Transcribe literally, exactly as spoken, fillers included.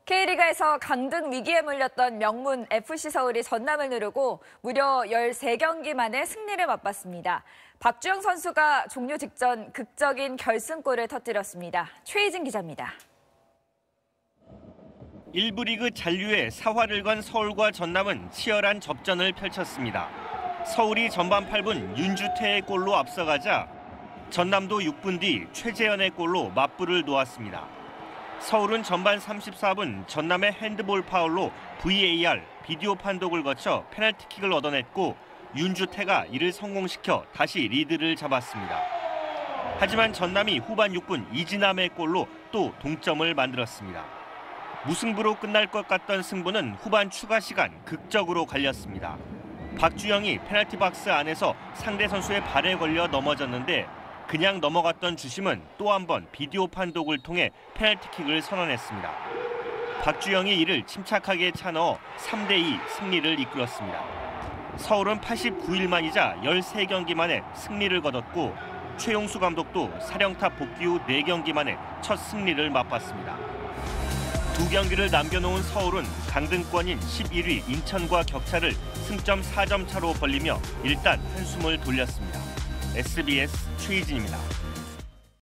K리그에서 강등 위기에 몰렸던 명문 에프씨 서울이 전남을 누르고 무려 열세 경기 만에 승리를 맛봤습니다. 박주영 선수가 종료 직전 극적인 결승골을 터뜨렸습니다. 최희진 기자입니다. 일부 리그 잔류에 사활을 건 서울과 전남은 치열한 접전을 펼쳤습니다. 서울이 전반 팔 분 윤주태의 골로 앞서가자 전남도 육 분 뒤 최재현의 골로 맞불을 놓았습니다. 서울은 전반 삼십사 분 전남의 핸드볼 파울로 브이에이알 비디오 판독을 거쳐 페널티킥을 얻어냈고 윤주태가 이를 성공시켜 다시 리드를 잡았습니다. 하지만 전남이 후반 육 분 이진남의 골로 또 동점을 만들었습니다. 무승부로 끝날 것 같던 승부는 후반 추가 시간 극적으로 갈렸습니다. 박주영이 페널티 박스 안에서 상대 선수의 발에 걸려 넘어졌는데 그냥 넘어갔던 주심은 또 한 번 비디오 판독을 통해 페널티킥을 선언했습니다. 박주영이 이를 침착하게 차넣어 삼 대 이 승리를 이끌었습니다. 서울은 팔십구 일 만이자 열세 경기 만에 승리를 거뒀고 최용수 감독도 사령탑 복귀 후 네 경기 만에 첫 승리를 맛봤습니다. 두 경기를 남겨놓은 서울은 강등권인 십일 위 인천과 격차를 승점 사 점 차로 벌리며 일단 한숨을 돌렸습니다. 에스비에스 최희진입니다.